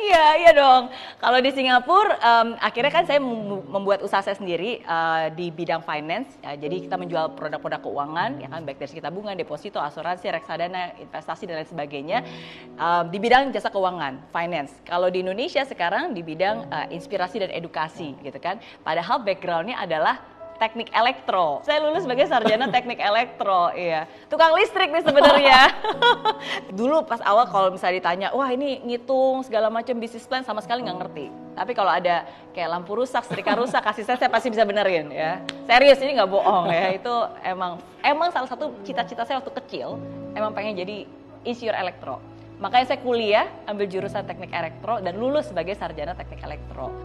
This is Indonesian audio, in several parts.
Iya, iya dong. Kalau di Singapura, akhirnya kan saya membuat usaha saya sendiri di bidang finance. Ya, jadi kita menjual produk-produk keuangan, ya kan, baik dari segi tabungan, deposito, asuransi, reksadana, investasi dan lain sebagainya. Di bidang jasa keuangan, finance. Kalau di Indonesia sekarang di bidang inspirasi dan edukasi, gitu kan. Padahal backgroundnya adalah teknik elektro. Saya lulus sebagai sarjana teknik elektro, iya. Tukang listrik nih sebenarnya. Dulu pas awal kalau misalnya ditanya, wah ini ngitung segala macam bisnis plan sama sekali nggak ngerti. Tapi kalau ada kayak lampu rusak, setrika rusak, kasih saya pasti bisa benerin ya. Serius, ini nggak bohong ya. Itu emang salah satu cita-cita saya waktu kecil, emang pengen jadi insinyur elektro. Makanya saya kuliah, ambil jurusan teknik elektro dan lulus sebagai sarjana teknik elektro.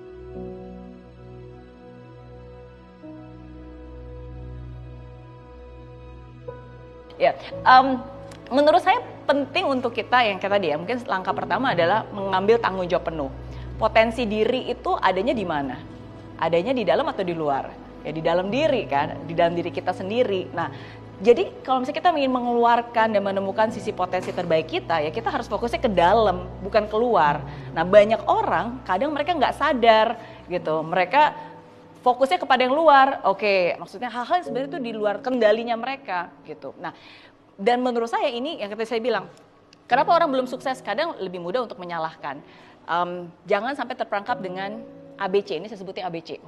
Ya, menurut saya penting untuk kita yang kayak tadi ya, mungkin langkah pertama adalah mengambil tanggung jawab penuh. Potensi diri itu adanya di mana? Adanya di dalam atau di luar? Ya di dalam diri kan, di dalam diri kita sendiri. Nah, jadi kalau misalnya kita ingin mengeluarkan dan menemukan sisi potensi terbaik kita, ya kita harus fokusnya ke dalam, bukan keluar. Nah, banyak orang kadang mereka nggak sadar gitu, mereka fokusnya kepada yang luar. Oke, maksudnya hal-hal yang sebenarnya itu di luar kendalinya mereka gitu. Nah, dan menurut saya ini yang tadi saya bilang, kenapa orang belum sukses kadang lebih mudah untuk menyalahkan. Jangan sampai terperangkap dengan ABC, ini saya sebutnya ABC.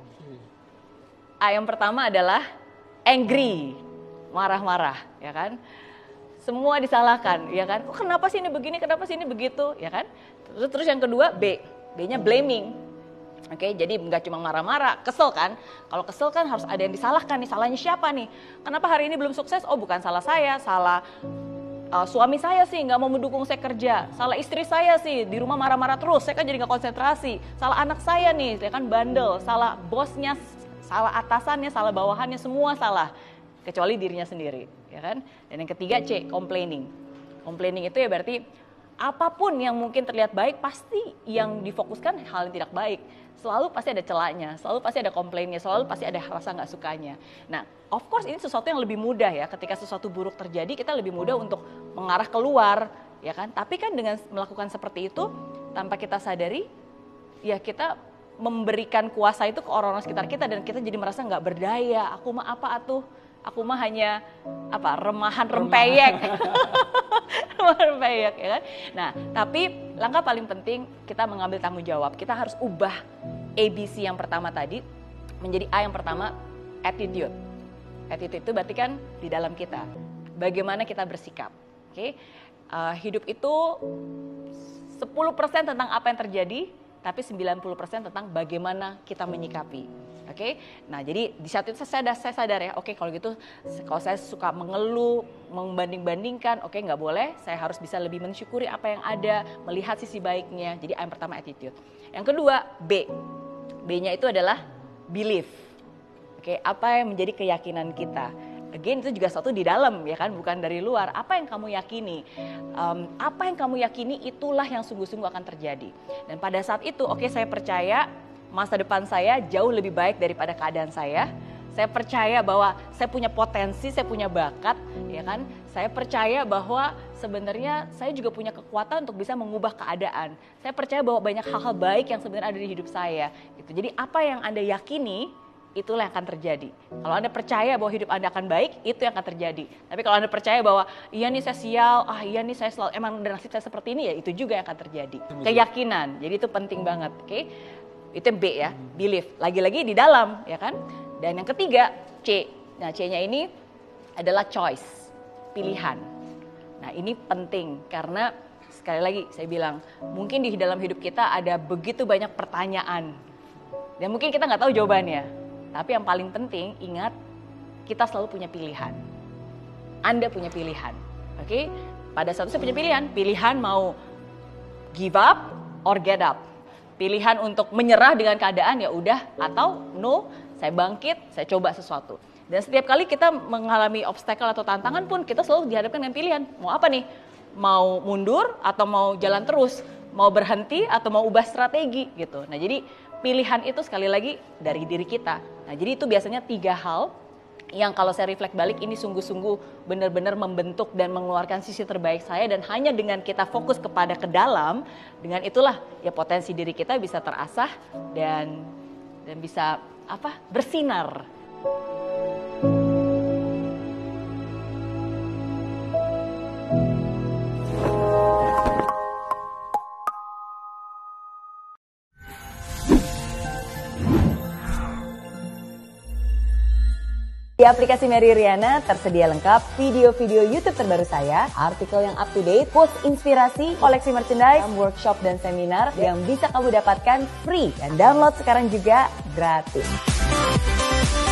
A yang pertama adalah angry, marah-marah, ya kan? Semua disalahkan, ya kan? Oh, kenapa sih ini begini, kenapa sih ini begitu, ya kan? Terus yang kedua B-nya blaming. Oke, jadi nggak cuma marah-marah, kesel kan? Kalau kesel kan harus ada yang disalahkan nih, salahnya siapa nih? Kenapa hari ini belum sukses? Oh, bukan salah saya, salah suami saya sih nggak mau mendukung saya kerja, salah istri saya sih di rumah marah-marah terus, saya kan jadi nggak konsentrasi, salah anak saya nih, saya kan bandel, salah bosnya, salah atasannya, salah bawahannya, semua salah, kecuali dirinya sendiri, ya kan? Dan yang ketiga C, complaining. Complaining itu ya berarti apapun yang mungkin terlihat baik, pasti yang difokuskan hal yang tidak baik. Selalu pasti ada celahnya, selalu pasti ada komplainnya, selalu pasti ada rasa nggak sukanya. Nah, of course ini sesuatu yang lebih mudah ya, ketika sesuatu buruk terjadi kita lebih mudah untuk mengarah keluar, ya kan? Tapi kan dengan melakukan seperti itu, tanpa kita sadari, ya kita memberikan kuasa itu ke orang-orang sekitar kita dan kita jadi merasa nggak berdaya. Aku mah apa atuh? Aku mah hanya remahan rempeyek. Remahan rempeyek, ya kan? Nah, tapi langkah paling penting kita mengambil tanggung jawab. Kita harus ubah ABC yang pertama tadi menjadi A yang pertama, attitude. Attitude itu berarti kan di dalam kita. Bagaimana kita bersikap. Oke? Hidup itu 10% tentang apa yang terjadi, tapi 90% tentang bagaimana kita menyikapi. Oke, nah jadi di saat itu saya sadar ya, oke kalau gitu kalau saya suka mengeluh, membanding-bandingkan, oke nggak boleh, saya harus bisa lebih mensyukuri apa yang ada, melihat sisi baiknya. Jadi yang pertama attitude. Yang kedua B-nya itu adalah belief. Oke, apa yang menjadi keyakinan kita. Again itu juga satu di dalam ya kan, bukan dari luar. Apa yang kamu yakini, apa yang kamu yakini itulah yang sungguh-sungguh akan terjadi. Dan pada saat itu oke saya percaya masa depan saya jauh lebih baik daripada keadaan saya. Saya percaya bahwa saya punya potensi, saya punya bakat, ya kan? Saya percaya bahwa sebenarnya saya juga punya kekuatan untuk bisa mengubah keadaan. Saya percaya bahwa banyak hal-hal baik yang sebenarnya ada di hidup saya. Gitu. Jadi apa yang Anda yakini, itulah yang akan terjadi. Kalau Anda percaya bahwa hidup Anda akan baik, itu yang akan terjadi. Tapi kalau Anda percaya bahwa iya nih saya sial, iya nih saya selalu emang nasib saya seperti ini, ya itu juga yang akan terjadi. Keyakinan, jadi itu penting banget, oke? Itu B ya, belief. Lagi-lagi di dalam, ya kan? Dan yang ketiga, C. Nah, C-nya ini adalah choice, pilihan. Nah, ini penting karena sekali lagi saya bilang, mungkin di dalam hidup kita ada begitu banyak pertanyaan. Dan mungkin kita nggak tahu jawabannya. Tapi yang paling penting, ingat, kita selalu punya pilihan. Anda punya pilihan, oke? Pada saat itu saya punya pilihan mau give up or get up. Pilihan untuk menyerah dengan keadaan ya udah, atau no, saya bangkit, saya coba sesuatu. Dan setiap kali kita mengalami obstacle atau tantangan pun kita selalu dihadapkan dengan pilihan. Mau apa nih? Mau mundur atau mau jalan terus? Mau berhenti atau mau ubah strategi gitu. Nah jadi pilihan itu sekali lagi dari diri kita. Nah jadi itu biasanya 3 hal yang kalau saya reflect balik ini sungguh-sungguh benar-benar membentuk dan mengeluarkan sisi terbaik saya, dan hanya dengan kita fokus kepada ke dalam, dengan itulah ya potensi diri kita bisa terasah dan bisa bersinar. Di aplikasi Mary Riana tersedia lengkap video-video YouTube terbaru saya, artikel yang up to date, quotes inspirasi, koleksi merchandise, workshop dan seminar yang bisa kamu dapatkan free dan download sekarang juga gratis.